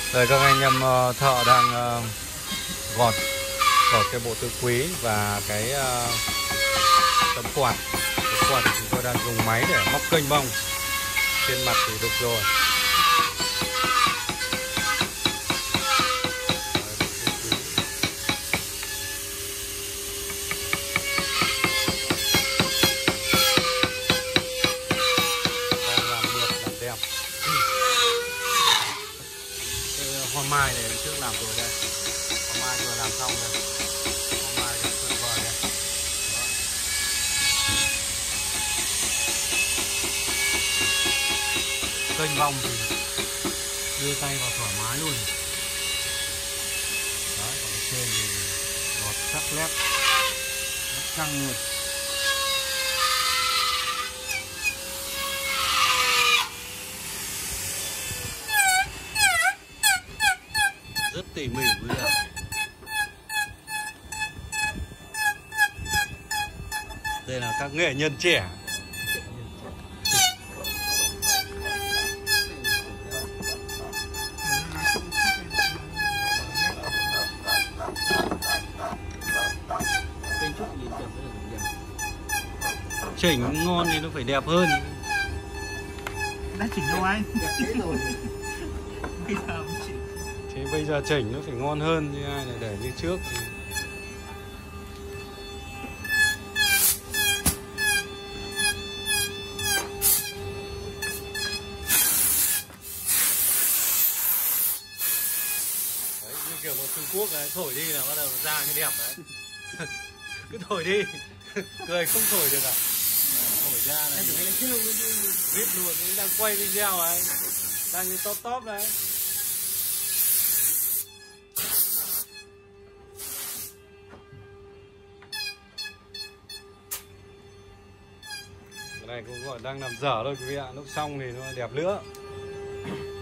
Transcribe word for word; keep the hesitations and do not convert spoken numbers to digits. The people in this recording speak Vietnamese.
Đây các anh em thợ đang uh, gọt gọt cái bộ tứ quý và cái uh, tấm quạt. Cái quạt thì chúng tôi đang dùng máy để móc kênh bông. Trên mặt thì đục rồi. Đang làm mượt làm đẹp. Hoa mai này trước làm rồi đây. Hoa mai vừa làm xong đây. Hoa mai được tuyệt vời đây. Kênh vong thì đưa tay vào thoải mái luôn. Đấy, còn cái trên thì gọt sắc lép, nó căng luôn. Rất tỉ mỉ bây giờ. Đây là các nghệ nhân trẻ. Chỉnh ngon thì nó phải đẹp hơn. Đã chỉnh đâu anh? Bây giờ mới chỉnh. Thế bây giờ chỉnh nó phải ngon hơn, như ai này để như trước thì... Đấy, như kiểu một Trung Quốc ấy, thổi đi là bắt đầu ra cái đẹp đấy. Cứ thổi đi, cười không thổi được à? Thổi ra là biết luôn, đang quay video ấy, đang đi top top đấy. Cái này cũng gọi đang làm dở thôi quý vị ạ, lúc xong thì nó đẹp nữa.